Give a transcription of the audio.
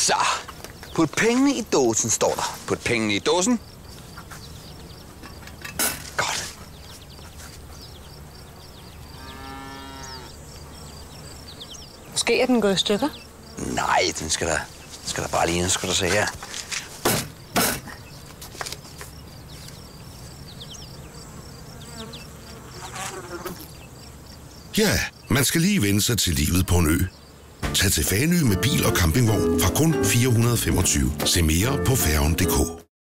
Så, put pengene i dåsen, står der. Put pengene i dåsen. Godt. Måske er den gået i stykker? Nej, den skal der bare lige, skal du se her. Ja, man skal lige vende sig til livet på en ø. Tag til Fanø med bil og campingvogn fra kun 425. Se mere på færgen.dk.